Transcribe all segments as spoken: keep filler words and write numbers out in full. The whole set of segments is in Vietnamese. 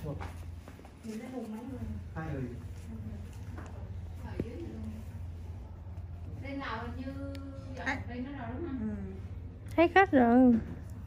một hai người đây nào như đây nó rồi đúng không? Ừ. Thấy khách rồi.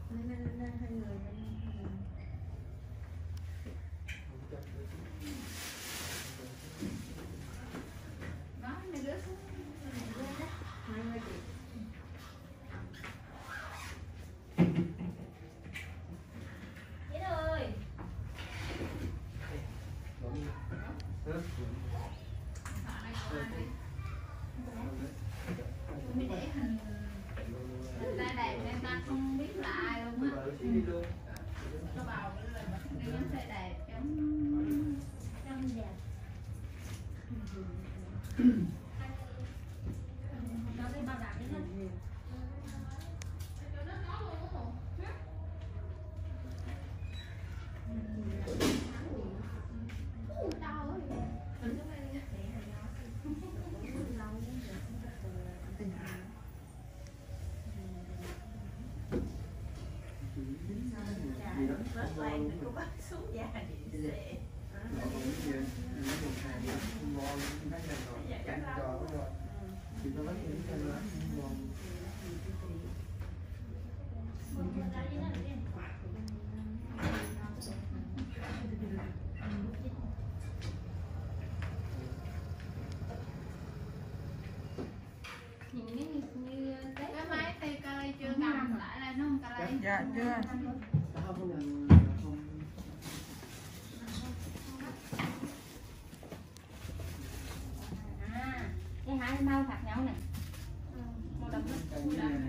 Không biết là ai luôn á. Có bầu đi giống xe đẹp giống giống đẹp. Nó cái bao đặt đấy hết. Bớt quen đừng có bắt xuống da thì sẽ Cái máy tay cây chưa cầm lại là nó không cài. Dạ chưa. À, cái hai màu khác nhau này. Màu đậm nhất, màu đậm.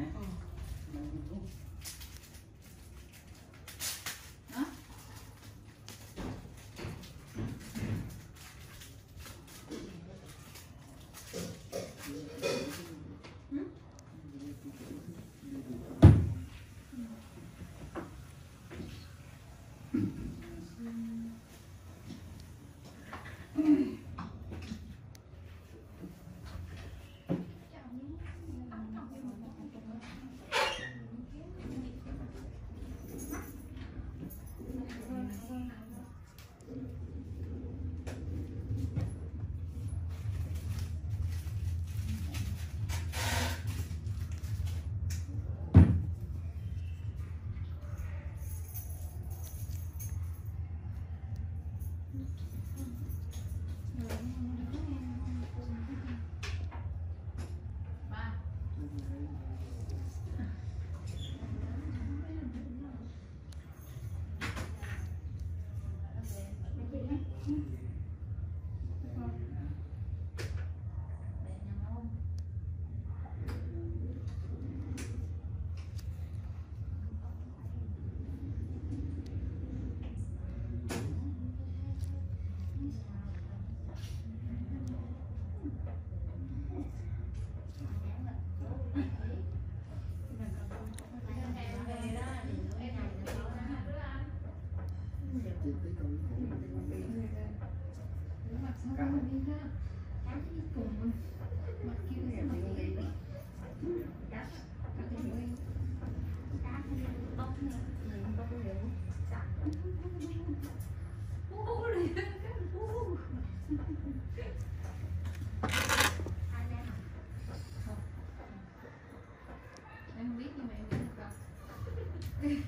Đó. Em biết nhưng mà em biết được.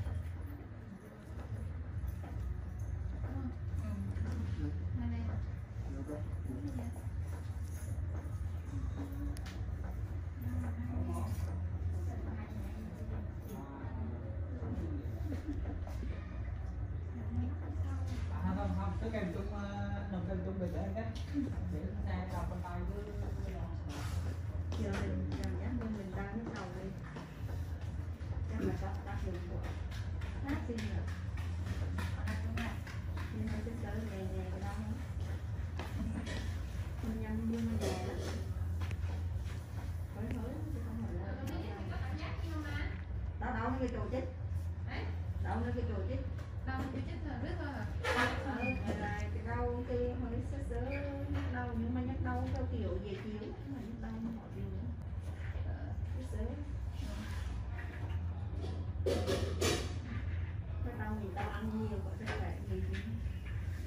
Cái kèm chung nằm kèm chung về để anh cách để xe đọc con tay chứ giờ mình làm giá bên mình ta cái đầu đi chắc là tắt tắt được của hát xin rồi nhưng mà cái sợi nhẹ nhẹ cái đó mình nhâm nhưng mà nhẹ lắm thổi thổi chứ không phải là đó đâu nó cái chùa chết đâu nó cái chùa chết Đâu cái chết rồi biết thôi à. Ờ, là cái đâu cái hơi sớ sớ nhắc đâu nhưng mà nhắc đâu theo kiểu về chiếu mà nhắc đâu nó mọi điều nữa sớ sớ cái đâu thì tao ăn nhiều và cái lại gì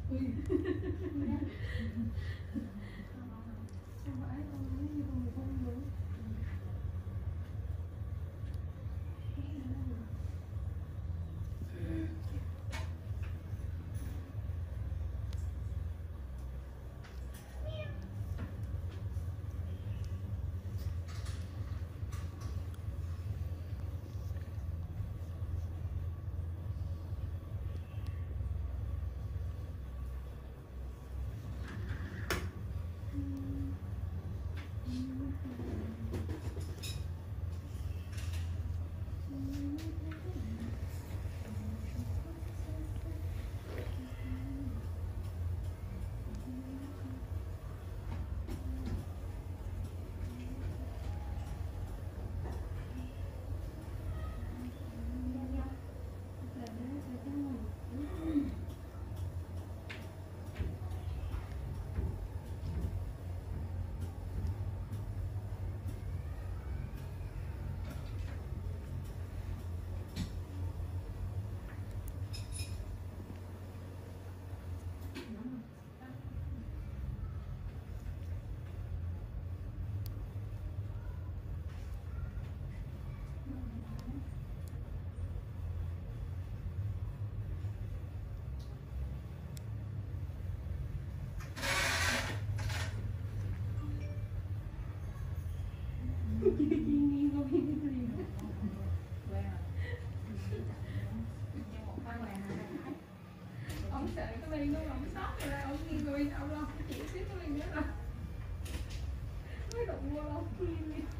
Ông sợ cái ly nó ông sót rồi ra, ông nghiêng rồi ông lo chỉ xíu cái ly nữa rồi mới đụng vô ông nghiêng đi.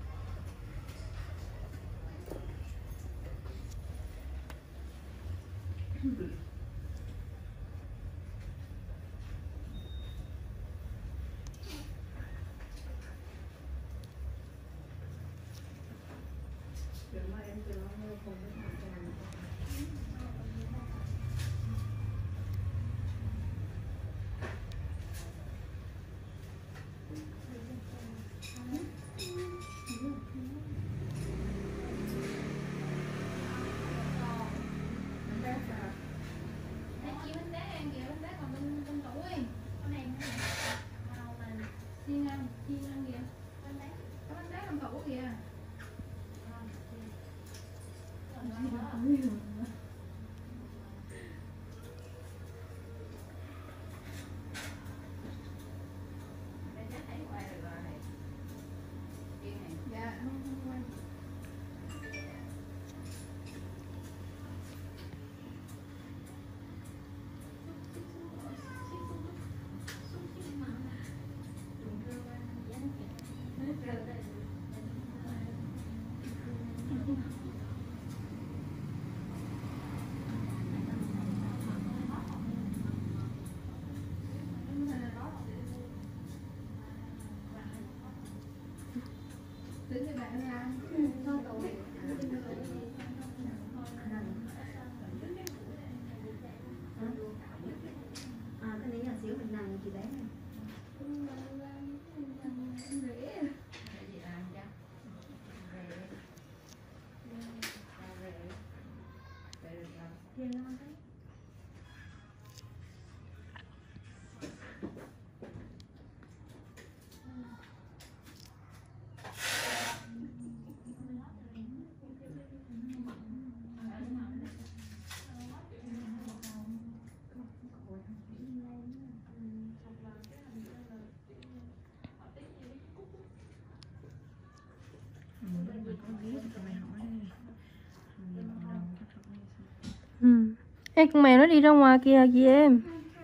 Ừ. Ê, con mèo nó đi ra ngoài kìa chị em.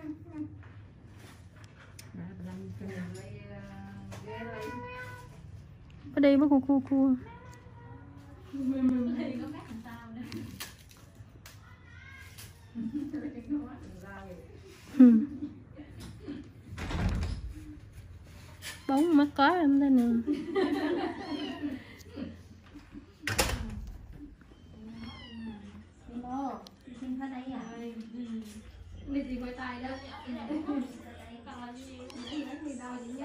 Ở đây mới cu cu cu. Ừ. Bóng mắt có em đây nè. Xin vào đây à? Đi gì quay tay đó. Còn gì gì đó thì đâu gì